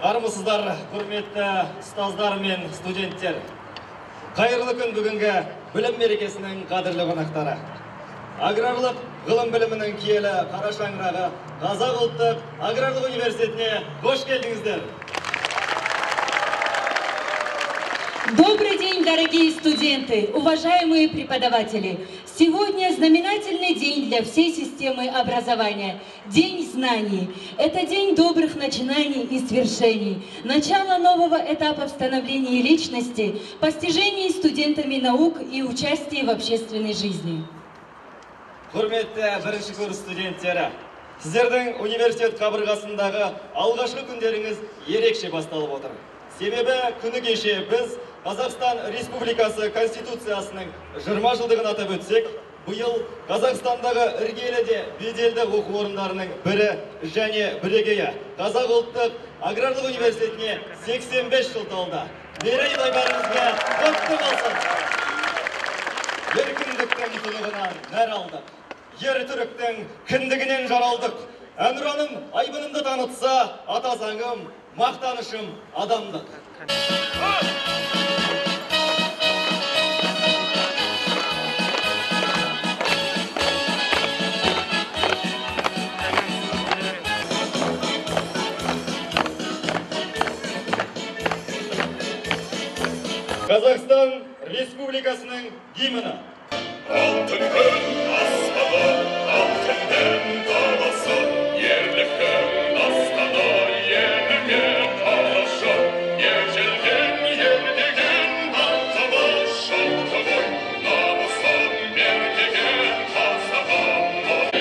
Армысыздар, құрметті ұстаздар мен студенттер. Қайырлы күн бүгінгі білім мерекесінің қадірлі қонақтары. Аграрлық ғылым білімінің киелі қара шаңырағы Қазақ ұлттық аграрлық университетіне қош келдіңіздер. Добрый день, дорогие студенты, уважаемые преподаватели! Сегодня знаменательный день для всей системы образования. День знаний. Это день добрых начинаний и свершений. Начало нового этапа в становлении личности, постижении студентами наук и участии в общественной жизни. Құрметті бірінші курс студенттері, сіздердің университет қабырғасындағы алғашқы күндеріңіз ерекше басталып отыр. Себебі күні кеше біз Қазақстан Республикасы Конституциясының 20 жылдығын атап өтсек, бұйыл Қазақстандағы іргелі де беделді оқу орындарының бірі және бірегейі Қазақ ұлттық аграрлық университетіне 85 жыл толды. Мерейтойдарыңызға құтты болсын. Еркіндіктің тұнығынан нәр алдық. Ер түріктің кіндігінен жаралдық. Әнұраным айбынымды танытса, ата заңым, мақтанышым адамдық. Қазақстан Республикасының гимні. Алтын күн аспаны, алтынның даласы, ерліктің астаны, еліме қалашы, ежелден ердеген аттығы шалты ғой, намысын бердеген қазағым ғой.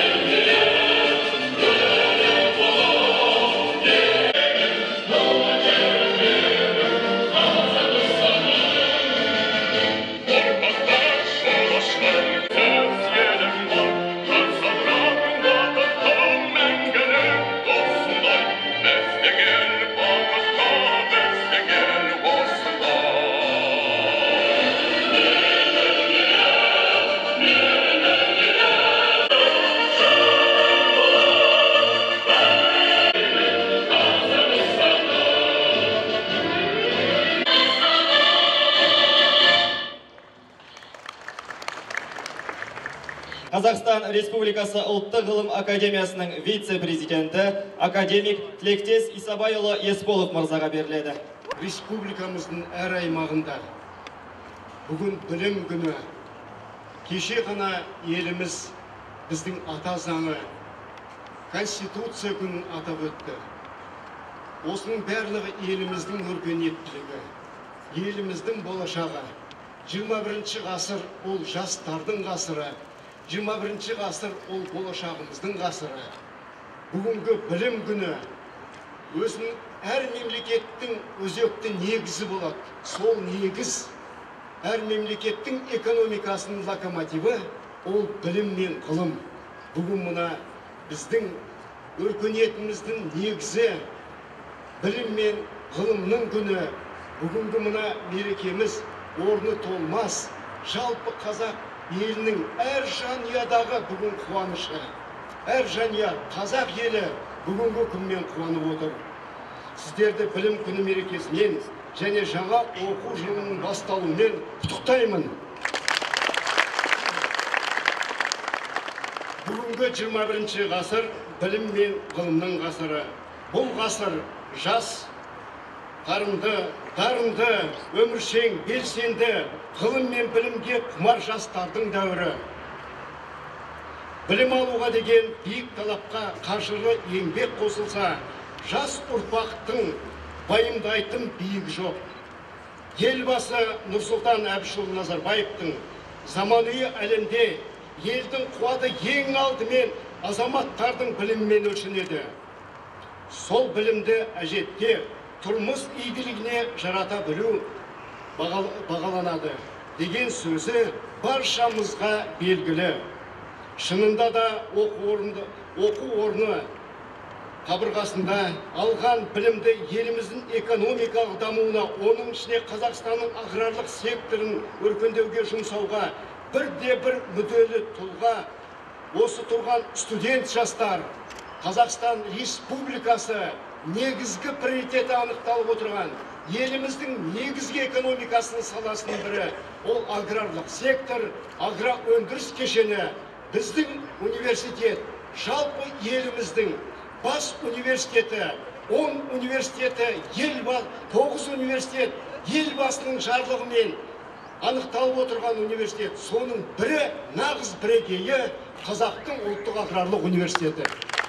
Қазақстан Республикасы ұлттық ғылым академиясының вице-президенті академик Тілектес Исабайұлы Есполов мырзаға беріледі. Республикамыздың әр аймағында бүгін білім күні. Кеше ғана еліміз біздің ата заңы Конституция күнін атап өтті. Осының барлығы еліміздің өркениеттілігі, еліміздің болашағы. 21 ғасыр ол жастардың ғасыры. 21 ғасыр ол болашағымыздың ғасыры. Бүгінгі білім күні өзінің әр мемлекеттің өзекті негізі болады. Сол негіз әр мемлекеттің экономикасының локомотиві ол білім мен ғылым. Бүгін мұна біздің өркениетіміздің негізі білім мен ғылымның күні. Бүгінгі мұна мерекеміз орны толмас. Жалпы қазақ елінің әр жанұядағы бүгін қуанышы. Әр жанұя қазақ елі бүгінгі күнмен қуанып отыр. Сіздерді білім күні мерекесімен және жаңа оқу жылының басталуымен құттықтаймын. Бүгінгі 21 ғасыр білім мен ғылымның ғасыры. Бұл ғасыр жас, дарынды, өміршең, белсенді, ғылым мен білімге құмар жастардың дәуірі. Білім алуға деген биік талапқа қажырлы еңбек қосылса, жас ұрпақтың байымдайтын биік жоқ. Елбасы Нұрсұлтан Әбішұлы Назарбаевтың заманауи әлемде елдің қуаты ең алдымен азаматтардың білімімен өлшенеді. Сол білімді әжетке тұрмыс игілігіне жарата білу бағаланады деген сөзі баршамызға белгілі. Шынында да оқу орны қабырғасында алған білімді еліміздің экономикалық дамуына, оның ішіне Қазақстанның аграрлық секторын өркендеуге жұмсауға бірде-бір мүдделі тұлға, осы тұрған студент жастар, Қазақстан Республикасы негізгі приоритеті анықталып отырған еліміздің негізгі экономикасының саласының бірі ол аграрлық сектор, агроөндіріс кешені. Біздің университет жалпы еліміздің бас университеті, 10 университеті, 9 университет елбасының жарлығымен анықталып отырған университет. Соның бірі, нағыз бірегейі Қазақтың ұлттық аграрлық университеті.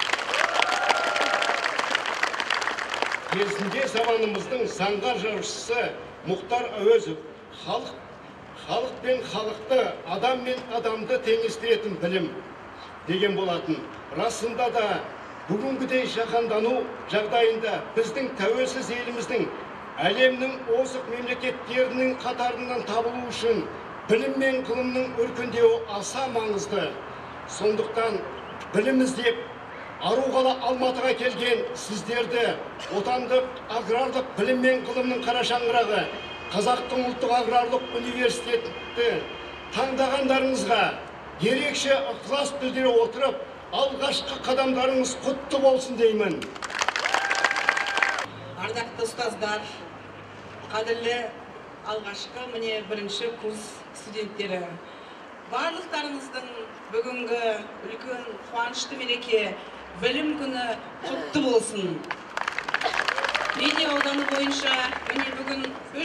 Кезінде заманымыздың заңғар жаршысы Мұхтар Әуезов халық пен халықты, адам мен адамды теңестіретін білім деген болатын. Расында да бүгінгідей жаһандану жағдайында біздің тәуелсіз еліміздің әлемнің озық мемлекеттерінің қатарынан табылу үшін білім мен ғылымның өркендеуі аса маңызды. Сондықтан білім іздеп ару қала Алматыға келген сіздерді отандық аграрлық білім мен ғылымның қара шаңырағы Қазақтың ұлттық аграрлық университеті таңдағандарыңызға ерекше ықылас білдіре отырып, алғашқы қадамдарыңыз құтты болсын деймін. Ардақты ұстаздар, қадірлі алғашқы міне бірінші курс студенттері, барлықтарыңыздың бүгінгі үлкен қуанышты мереке білім күні құтты болсын. Медеу ауданы бойынша міне бүгін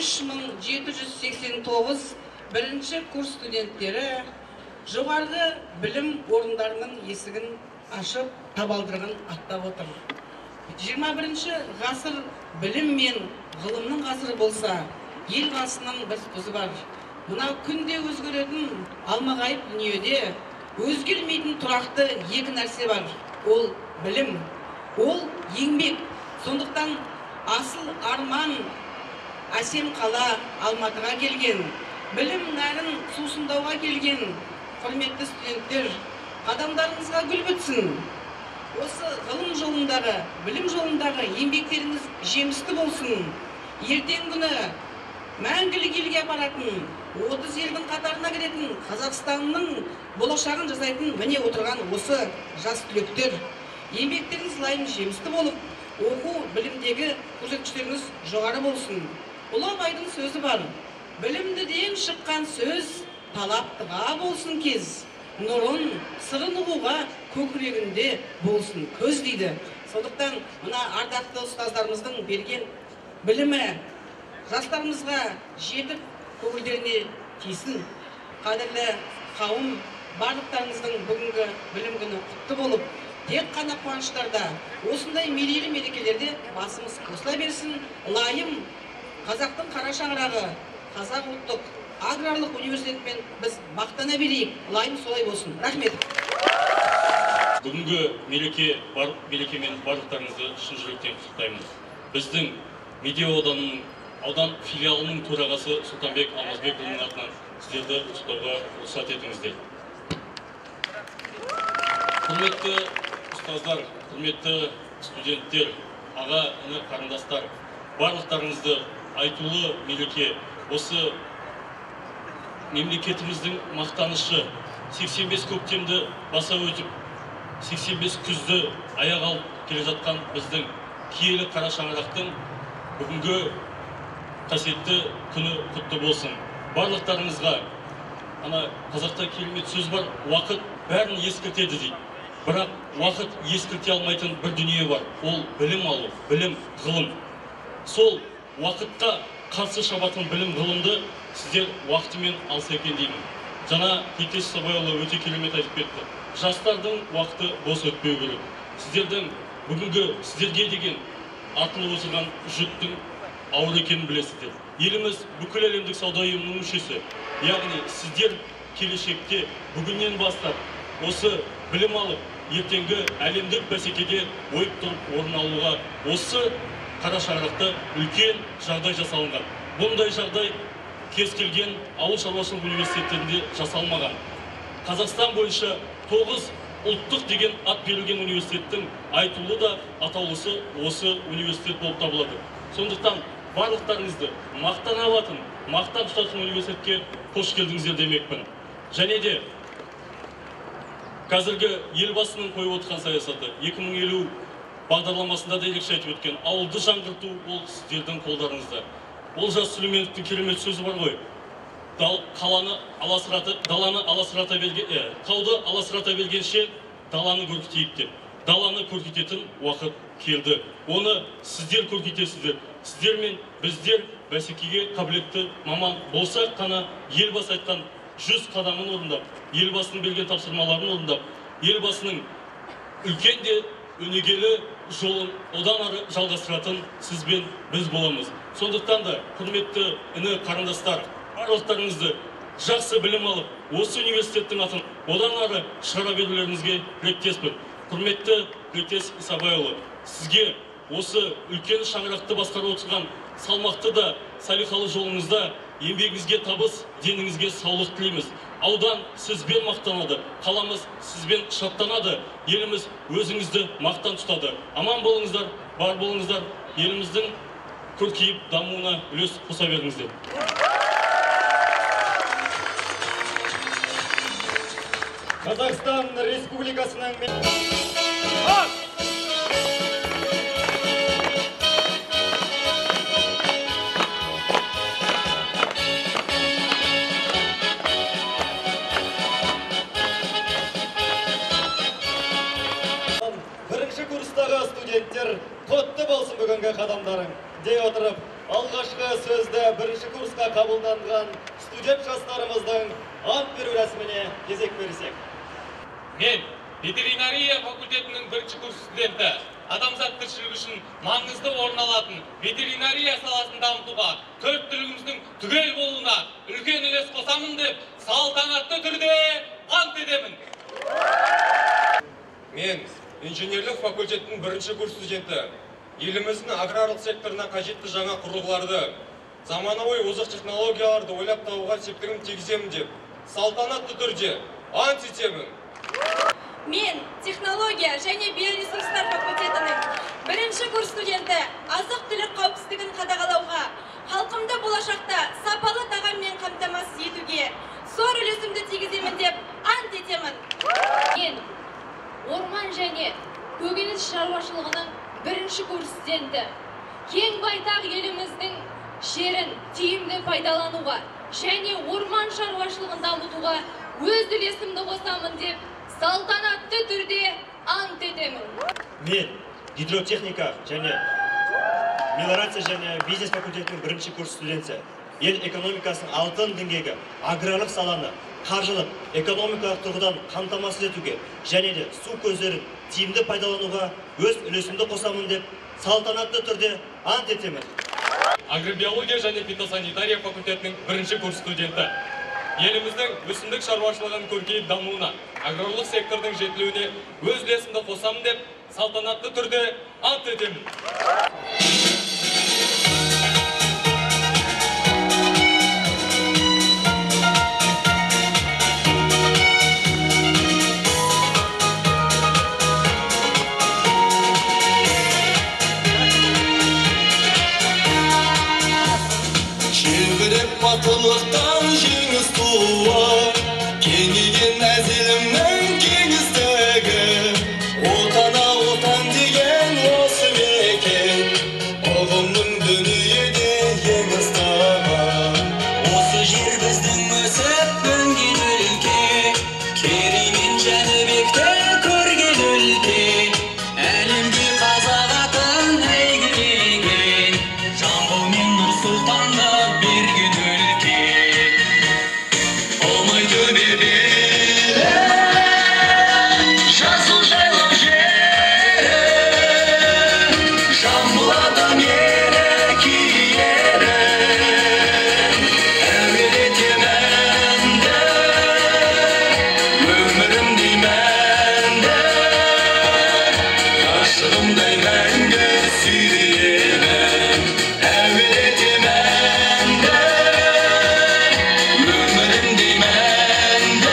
3789 бірінші курс студенттері жоғарғы білім орындарының есігін ашып табалдырығын аттап отыр. 21 ғасыр білім мен ғылымның ғасыры болса, елбасының бір сөзі бар. Мынау күнде өзгеретін алмағайып дүниеде өзгермейтін тұрақты екі нәрсе бар. Ол білім, ол еңбек. Сондықтан асыл арман әсем қала Алматыға келген, білім нәрін сусындауға келген құрметті студенттер, қадамдарыңызға гүл бітсін. Осы ғылым жолындағы, білім жолындағы еңбектеріңіз жемісті болсын. Ертең күні мәңгілік елге апаратын, 30 елдің қатарына кіретін Қазақстанның болашағын жасайтын міне отырған осы жас түлектер. Еңбектеріңіз лайым жемісті болып, оқу білімдегі көрсеткіштеріңіз жоғары болсын. Ұлы Абайдың сөзі бар. Білімдіден шыққан сөз талаптыға болсын кез. Нұрын, сырын ұғуға көкірегінде болсын көз дейді. Сондықтан мына ардақты ұстаздарымыздың берген білімі жастарымызға жетіп көңілдеріне тиісін. Қадірлі қауым, барлықтарыңыздың бүгінгі білім күні құтты болып, тек қана қуаныштарда, осындай мерейлі мерекелерде басымыз қосыла берсін. Лайым Қазақтың қара шаңырағы Қазақ ұлттық аграрлық университетпен біз мақтана берейік. Лайым солай болсын. Рахмет. Бүгінгі мерекемен барлықтарыңызды шын жүректен құттықтаймын. Біздің Медеу ауданының аудан филиалының төрағасы Сұлтанбек Алмазбекұлының атынан сіздерді құттықтауға рұқсат етіңіздер. Құрметті ұстаздар, құрметті студенттер, аға, іні, қарындастар, барлықтарыңызды айтулы мереке, осы мемлекетіміздің мақтанышы 85 көктемді баса өтіп, 85 күзді аяқ алып келе жатқан біздің киелі қара шаңырақтың бүгінгі қасиетті күні құтты болсын. Барлықтарыңызға, ана қазақта керемет сөз бар, уақыт бәрін ескертеді дейді. Бірақ уақыт ескерте алмайтын бір дүние бар. Ол білім алу, білім, ғылым. Сол уақытқа қарсы шабатын білім ғылымды сіздер уақытымен алса екен деймін. Жаңа Текеш Сабайұлы өте керемет айтып кетті. Жастардың уақыты бос өтпеу керек. Сіздердің бүгінгі сіздерге деген артылып отырған жүктің ауыр екенін білесіздер. Еліміз бүкіл әлемдік сауда ұйымының мүшесі. Яғни сіздер келешекте бүгіннен бастап осы білім алып, ертеңгі әлемдік бәсекеде ойып тұрып орын алуға осы қара шаңырақта үлкен жағдай жасалынған. Бұндай жағдай кез келген ауыл шаруашылық университеттерінде жасалмаған. Қазақстан бойынша 9 ұлттық деген ат берілген университеттің айтулы да атаулысы осы университет болып табылады. Сондықтан барлықтарыңызды мақтан алатын, мақтан тұтатын университетке қош келдіңіздер демекпін. Және де қазіргі елбасының қойып отырған саясаты 2050 бағдарламасында да ерекше айтып өткен. Ауылды жаңғырту ол сіздердің қолдарыңызда. Олжас Сүлейменовтің керемет сөзі бар ғой. Тауды аласырата бергенше даланы көркетейік деп. Даланы көркететін уақыт келді. Оны сіздер көркетесіздер. Сіздер мен біздер бәсекеге қабілетті маман болсақ қана елбасы айтқан 100 қадамын орындап, елбасының берген тапсырмаларын орындап, елбасының үлкен де өнегелі жолын одан ары жалғастыратын сіз бен біз боламыз. Сондықтан да құрметті іні қарындастар, барлықтарыңызды жақсы білім алып, осы университеттің атын одан ары шығара берулеріңізге тілектеспін. Құрметті Тілектес Исабайұлы, сізге осы үлкен шаңырақты басқарып отырған салмақты да салиқалы жолыңызда еңбегіңізге табыс, деніңізге саулық тілейміз. Аудан сізбен мақтанады, қаламыз сізбен шаттанады, еліміз өзіңізді мақтан тұтады. Аман болыңыздар, бар болыңыздар, еліміздің көркейіп дамуына үлес қоса беріңіздер. Қазақстан Республикасының бірінші курстағы студенттер құтты болсын бүгінгі қадамдарың дей отырып, алғашқы сөзді бірінші курсқа қабылданған студент жастарымыздың ант беру рәсіміне кезек берсек. Мен ветеринария факультетінің бірінші курс студенті, адамзат тіршілігі үшін маңызды орын алатын ветеринария саласын дамытуға, төрт түлігіміздің түгел болуына үлкен үлес қосамын деп, салтанатты түрде ант етемін. Мен инженерлік факультеттің бірінші курс студенті, еліміздің аграрлық секторына қажетті жаңа құрылғыларды, заманауи озық технологияларды ойлап табуға септігін тигіземін деп, салтанатты түрде ант етемін. Мен технология және биоресурстар факультетінің бірінші курс студенті, азық-түлік қауіпсіздігін қадағалауға, халқымды болашақта сапалы тағаммен қамтамасыз етуге зор үлесімді тигіземін деп ант етемін. Мен орман және көкөніс шаруашылығының бірінші курс студенті, кең байтақ еліміздің жерін тиімді пайдалануға және орман шаруашылығын дамытуға өз үлесімді қосамын деп салтанатты түрде ант етемін. Мен гидротехника және мелиорация және бизнес факультетінің бірінші курс студенті. Ел экономикасының алтын діңгегі аграрлық саланы қаржылық, экономикалық тұрғыдан қамтамасыз етуге және де су көздерін тиімді пайдалануға өз үлесімді қосамын деп салтанатты түрде ант етемін. Агробиология және фитосанитария факультетінің бірінші курс студенті. Еліміздің өсімдік шаруашылығын көркейіп дамуына, аграрлық сектордың жетілуіне өз үлесімді қосамын деп салтанатты түрде ант етемін. Батылықтан жеңіс туа, кеңейген әзілімнің кеңістігі, отана отан деген осы мекен, ұғымның дүниеде ең ыстығы. Осы жер біздің өсіп өнген өлке, Кереймен Жәнібекті көрген өлке, әлемге қазақ атын әйгілеген, Жамбыл мен Нұр-Сұлтанды берген жасыл жайлау жері, Жамбыл атам елі киелі, әуелетем әнді, өмірімдей мәнді, ғашығымдай мәңгі сүйемін. Әуелетем әнді, өмірімдей мәнді,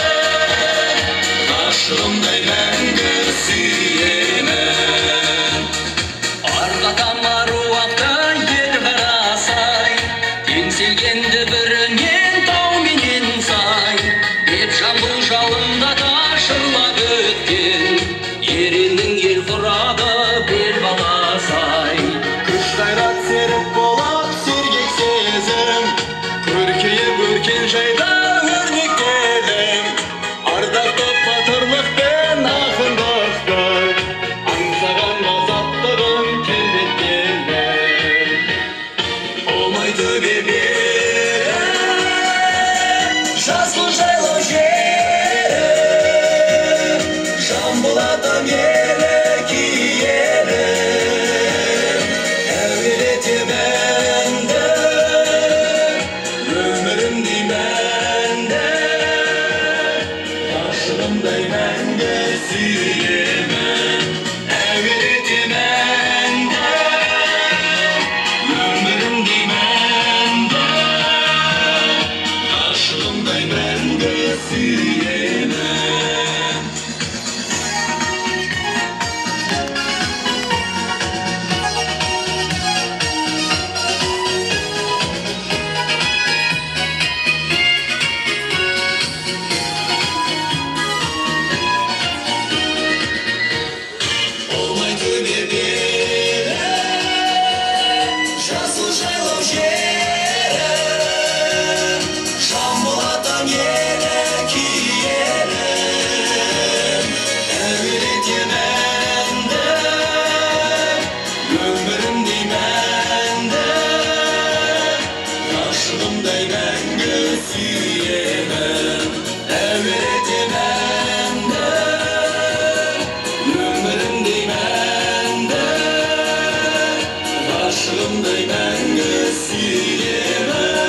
ғашығымдай мәңгі сүйемін. Арғы атам ару Canımday мәңгі сүйемін.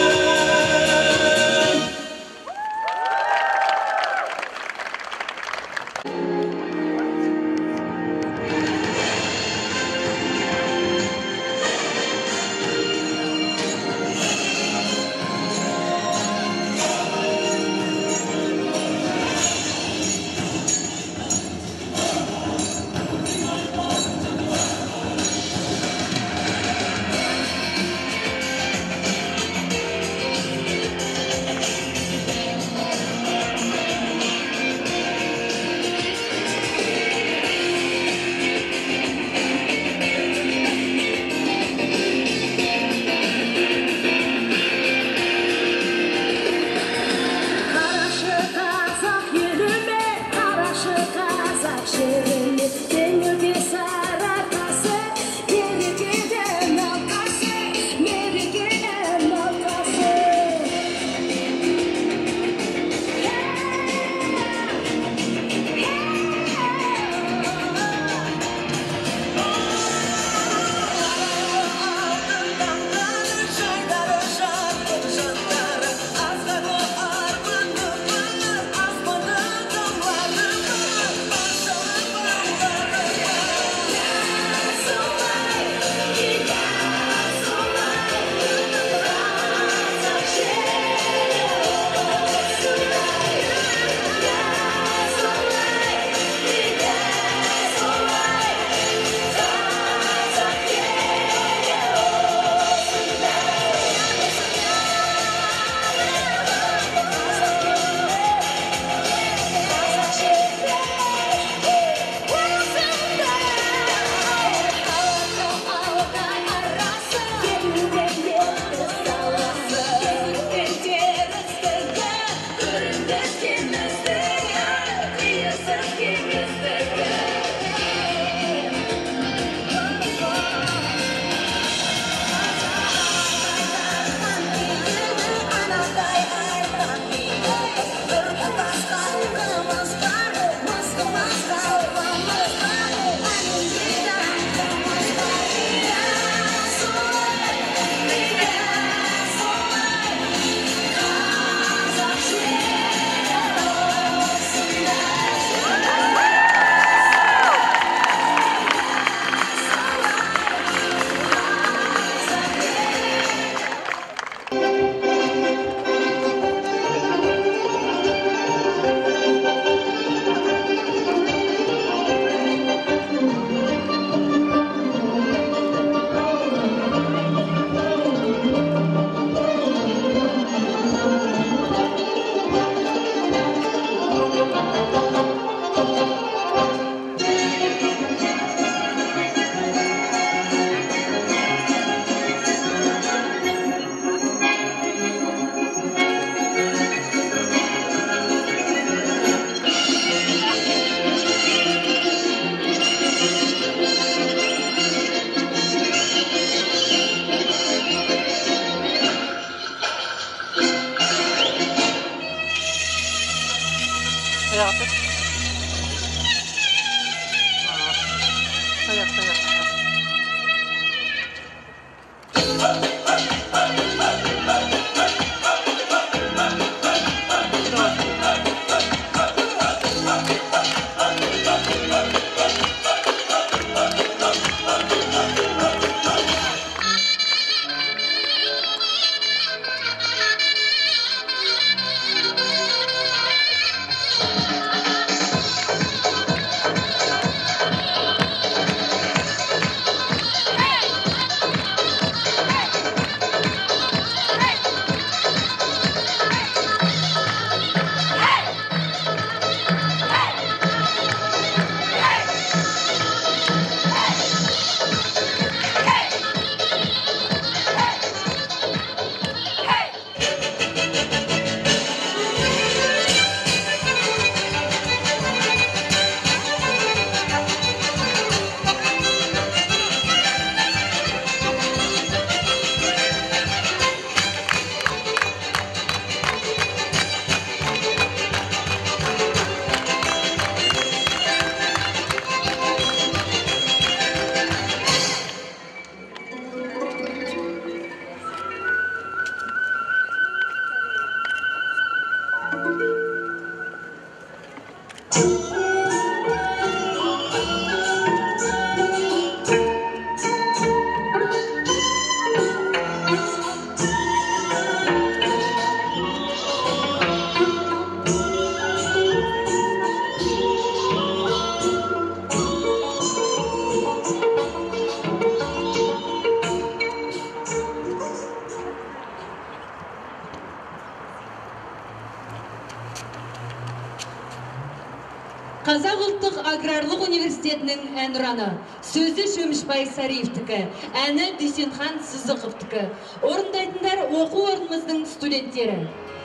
Қазақ ұлттық аграрлық университетінің әнұраны. Сөзі Шөмішбай Сариевтікі, әні Дүйсенхан Сызықовтікі. Орындайтындар оқу орнымыздың студенттері.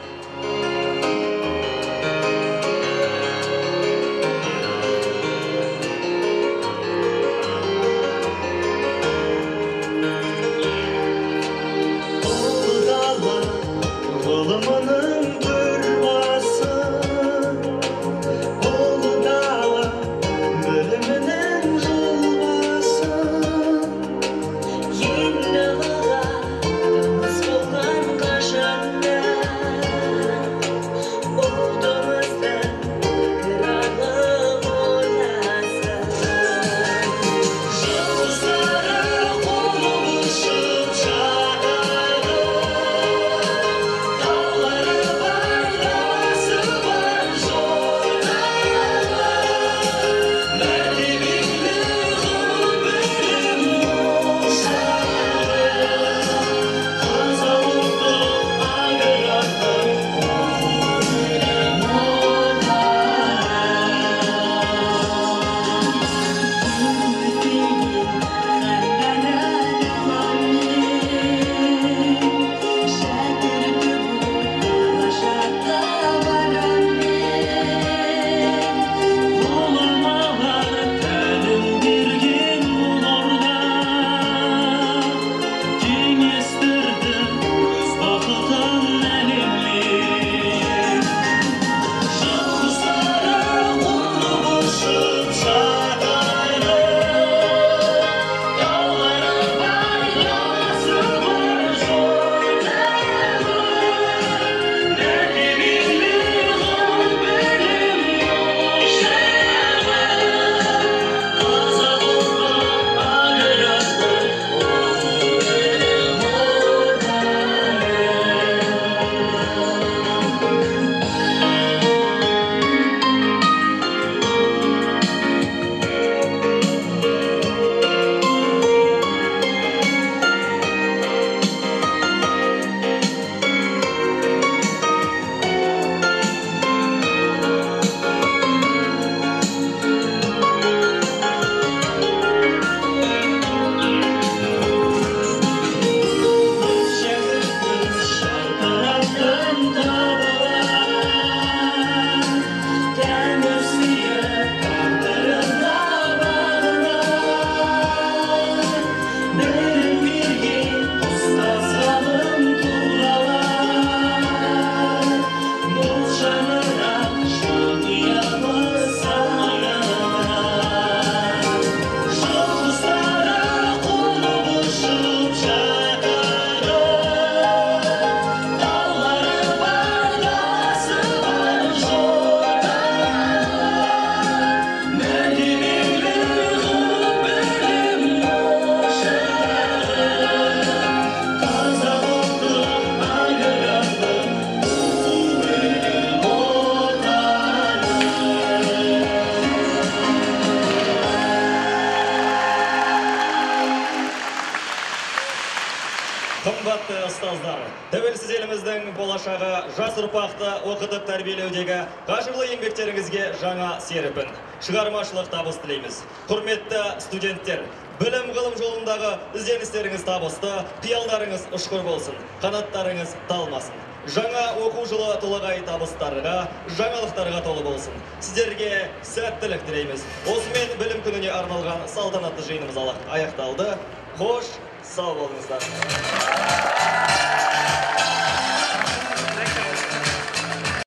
Қымбатты ұстаздар, тәуелсіз еліміздің болашағы жас ұрпақты оқытып тәрбиелеудегі қажырлы еңбектеріңізге жаңа серпін, шығармашылық табыс тілейміз. Құрметті студенттер, білім ғылым жолындағы ізденістеріңіз табысты, қиялдарыңыз ұшқыр болсын, қанаттарыңыз талмасын. Жаңа оқу жылы толағай табыстарға, жаңалықтарға толы болсын. Сіздерге сәттілік тілейміз. Осымен білім күніне арналған салтанатты жиынымыз аяқталды. Қош, сау болыңыздар.